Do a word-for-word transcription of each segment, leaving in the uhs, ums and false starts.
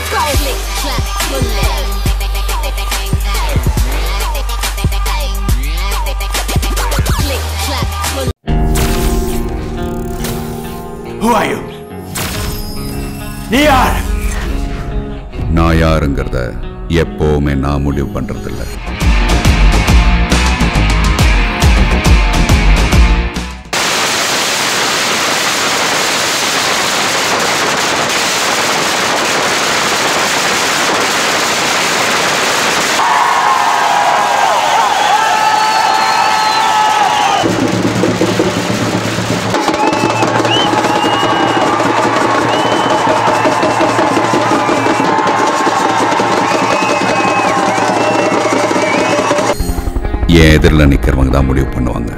Who are you? நீ யார்? நான் யாருங்கிறத எப்பவுமே நான் முடிவு பண்றதில்லை. என் எதிரில் நிற்கிறவங்க தான் முடிவு பண்ணுவாங்க.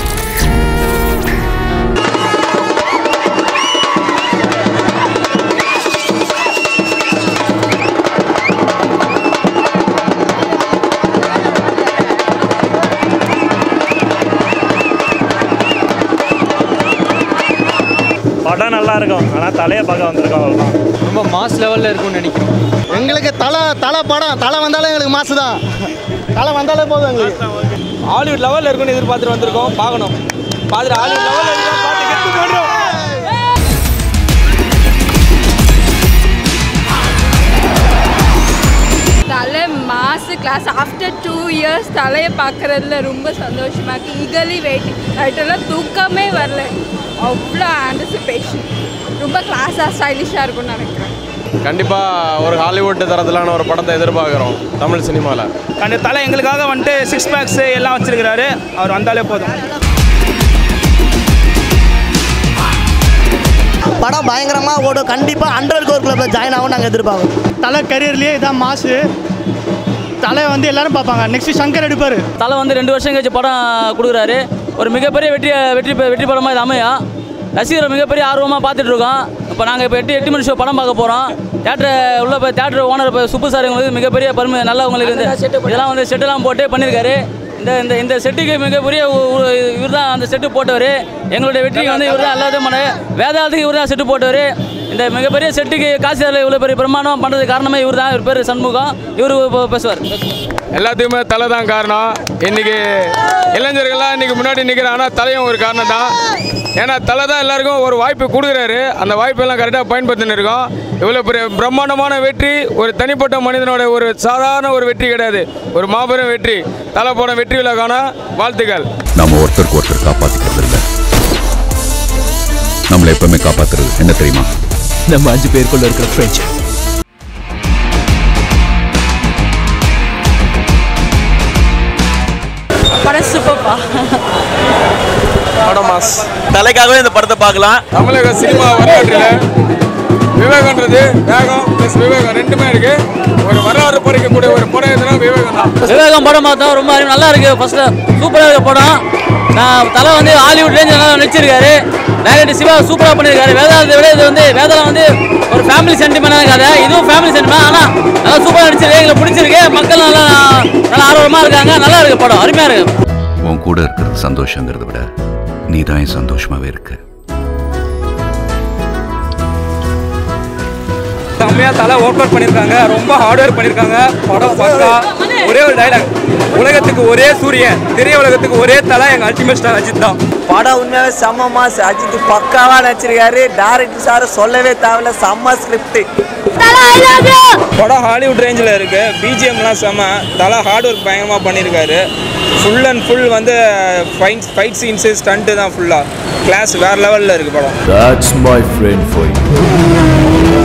படம் நல்லா இருக்கும், ஆனால் தலையை பார்க்க வந்திருக்கோம். அவ்வளோதான், ரொம்ப மாஸ் லெவலில் இருக்கும்னு நினைக்கிறோம். எங்களுக்கு தலை தலை படம் தலை வந்தாலே எங்களுக்கு மாசு தான். தலை வந்தாலே போதும் எங்களுக்கு. ஹாலிவுட் லெவலில் இருக்கும்னு எதிர்பார்த்துட்டு வந்திருக்கோம். பார்க்கணும், பார்த்துட்டு ஹாலிவுட் லெவலில் பார்த்து கெட்டு பண்ணுறோம். தலை மாசு கிளாஸ் ஆஃப்டர் டூ இயர்ஸ் தலையை பார்க்குறதுல ரொம்ப சந்தோஷமாக இருக்குது. Eagerly waiting. நைட்டெல்லாம் தூக்கமே வரல, அவ்வளோ ஆன்டிசிபேஷன். ரொம்ப கிளாஸாக ஸ்டைலிஷாக இருக்கும்னு நினைக்கிறேன். கண்டிப்பாக ஒரு ஹாலிவுட் தரத்திலான ஒரு படத்தை எதிர்பார்க்குறோம் தமிழ் சினிமாவில். அந்த தலை எங்களுக்காக வந்துட்டு சிக்ஸ் பேக்ஸு எல்லாம் வச்சுருக்கிறாரு. அவர் வந்தாலே போதும். படம் பயங்கரமாக ஓடும். கண்டிப்பாக ஹண்ட்ரட் கோர் கிளப்பில் ஜாயின் ஆகும் நாங்கள் எதிர்பார்க்கோம். தலை கரியர்லேயே இதான் மாசு. தலை வந்து எல்லாரும் பார்ப்பாங்க. நெக்ஸ்ட் சங்கர் எடுப்பார். தலை வந்து ரெண்டு வருஷம் கழிச்சு படம் கொடுக்குறாரு. ஒரு மிகப்பெரிய வெற்றி வெற்றி வெற்றி படமாக இது அமையா. ரசிகரை மிகப்பெரிய ஆர்வமாக பார்த்துட்டு இருக்கோம். இப்போ நாங்கள் இப்போ எட்டு எட்டு மணி ஷோ படம் பார்க்க போகிறோம். தேட்டரை உள்ள போய் தேட்டர் ஓனர் இப்போ சுப்பு சார் உங்களுக்கு மிகப்பெரிய பெருமை நல்லவங்களுக்கு வந்து இதெல்லாம் வந்து செட்டெல்லாம் போட்டு பண்ணியிருக்காரு. இந்த இந்த இந்த செட்டுக்கு மிகப்பெரிய இவர் தான் அந்த செட்டு போட்டவர். எங்களுடைய வெற்றிக்கு வந்து இவர் தான் எல்லாத்தையும் பண்ண வேதாளத்துக்கு இவர் தான் செட்டு போட்டவர். இந்த மிகப்பெரிய செட்டுக்கு காசு இவ்வளோ பெரிய பிரமாணம் பண்ணுறதுக்கு காரணமே இவர் தான். இவர் பேர் சண்முகம். இவர் பேசுவார். எல்லாத்துக்குமே தலை தான் காரணம். இன்றைக்கி இளைஞர்கள்லாம் இன்றைக்கி முன்னாடி நிற்கிறேன். ஆனால் தலையும் ஒரு காரணம் தான். ஏன்னா தலை தான் எல்லாருக்கும் ஒரு வாய்ப்பு கொடுக்குறாரு. அந்த வாய்ப்பெல்லாம் கரெக்டாக பயன்படுத்தின்னு இருக்கோம். இவ்வளோ பெரிய பிரம்மாண்டமான வெற்றி ஒரு தனிப்பட்ட மனிதனோட ஒரு சாதாரண ஒரு வெற்றி கிடையாது, ஒரு மாபெரும் வெற்றி. தலை போன வெற்றி விழாக்கான வாழ்த்துக்கள். நம்ம ஒருத்தருக்கு ஒருத்தர் காப்பாற்றிக்கிறது இல்லை, நம்மளை எப்பவுமே காப்பாற்றுறது என்ன தெரியுமா? நம்ம அஞ்சு பேருக்குள்ள இருக்கிற ஃப்ரெண்ட்ஸ். படம் சூப்பர்ப்பா. படம் மாஸ். தலைக்காகவே இந்த படத்தை பார்க்கலாம். தமிழக சினிமா வரலாற்றில் விவேகன்றது வேகம் ப்ளஸ் விவேகம் ரெண்டுமே இருக்கு. ஒரு வரலாறு பறிக்கக்கூடிய ஒரு படம் எதுனா விவேகம் தான். விவேகம் படம் பார்த்தோம், ரொம்ப நல்லா இருக்கு. ஃபர்ஸ்ட்ல சூப்பராக இருக்க படம். நான் தலை வந்து ஹாலிவுட் ரேஞ்சில் நல்லா நடிச்சிருக்காரு. டைரக்டர் சிவா சூப்பராக பண்ணியிருக்காரு. வேதாளத்தை விட இது வந்து வேதாளம் வந்து ஒரு ஃபேமிலி சென்டிமெண்டான கதை. இதுவும் ஃபேமிலி சென்டிமெண்ட், ஆனால் நல்லா சூப்பராக நடிச்சிருக்கு. எங்களுக்கு பிடிச்சிருக்கு. மக்கள் நல்லா நல்லா ஆர்வமாக இருக்காங்க. நல்லா இருக்கு படம், அருமையாக இருக்கு. உன் கூட இருக்கிறது சந்தோஷங்கிறத விட நீ தான் என் சந்தோஷமாகவே இருக்கு. செம்மையாக தலை ஒர்க் அவுட் பண்ணியிருக்காங்க. ரொம்ப ஹார்ட் ஒர்க் பண்ணியிருக்காங்க. படம் பக்கா. ஒரே ஒரு டைலாக், உலகத்துக்கு ஒரே சூரியன், திரை உலகத்துக்கு ஒரே தலை எங்கள் அல்டிமேட் ஸ்டார் அஜித் தான். படம் உண்மையாகவே செம்ம மாஸ். அஜித் பக்காவாக நடிச்சிருக்காரு. டேரக்டர் சார் சொல்லவே தேவையில்ல, செம்ம ஸ்கிரிப்ட். படம் ஹாலிவுட் ரேஞ்சில் இருக்கு. பிஜிஎம்லாம் செம்ம. தலை ஹார்ட் ஒர்க் பயங்கரமாக பண்ணியிருக்காரு. ஃபுல் அண்ட் ஃபுல் வந்து ஃபைட் ஃபைட் சீன்ஸு ஸ்டண்ட்டு தான் ஃபுல்லாக கிளாஸ் வேறு லெவலில் இருக்குது படம். That's my friend for you.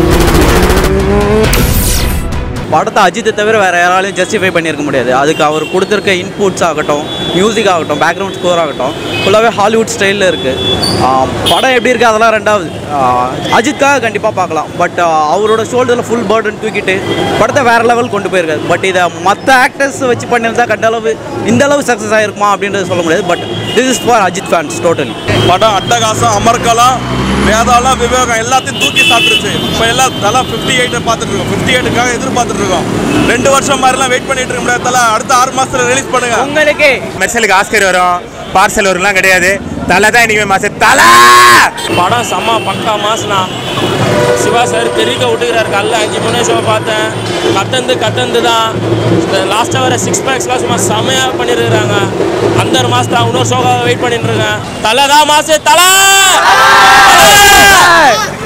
படத்தை அஜித்தை தவிர வேறு யாராலையும் ஜஸ்டிஃபை பண்ணியிருக்க முடியாது. அதுக்கு அவர் கொடுத்துருக்க இன்புட்ஸ் ஆகட்டும், மியூசிக் ஆகட்டும், பேக்ரவுண்ட் ஸ்கோர் ஆகட்டும், ஃபுல்லாகவே ஹாலிவுட் ஸ்டைலில் இருக்குது. படம் எப்படி இருக்குது அதெல்லாம் ரெண்டாவது. அஜித்காக கண்டிப்பாக பார்க்கலாம். பட் அவரோட ஷோல்டரில் ஃபுல் பர்டன் தூக்கிட்டு படத்தை வேறு லெவல் கொண்டு போயிருக்காரு. பட் இதை மற்ற ஆக்டர்ஸ் வச்சு பண்ணியிருந்தா கண்டளவு இந்தளவு சக்ஸஸ் ஆகிருக்குமா அப்படின்றது சொல்ல முடியாது. But this is for Ajith fans totally. படம் அட்டகாசம், அமர்க்கலாம், வேதாளம், விவேகம் எல்லாத்தையும் தூக்கி சாப்பிட்டுருச்சு. இப்போ எல்லாம் தலா ஃபிஃப்டி எயிட்டை பார்த்துட்டு இருக்கோம். ஃபிஃப்டி எயிட்டுக்காக எதிர்பார்த்துட்டு இருக்கோம். ரெண்டு வருஷம் மாதிரிலாம் வெயிட் பண்ணிட்டு இருக்க முடியாது. தலா அடுத்த ஆறு மாசத்துல ரிலீஸ் பண்ணுங்க. உங்களுக்கு மெர்சலுக்கு ஆஸ்கர் வரும், பார்சல் வரும்லாம் கிடையாது. தலை தான் இனிமே மாசம். தலை படம் செம்ம பக்கா மாஸ்னா. சிவா சார் தெரிவிக்க விட்டுக்கிறாரு. காலைல அஞ்சு மணி ஷோ பார்த்தேன். கத்தந்து கத்தந்து தான் இந்த லாஸ்ட்டாக வர சிக்ஸ் பேக்ஸ்லாம் சும்மா செமையாக பண்ணியிருக்கிறாங்க. அந்த ஒரு மாதம் இன்னொரு ஷோக்காக வெயிட் பண்ணிட்டு இருக்கேன். தலை தான் மாசு தலை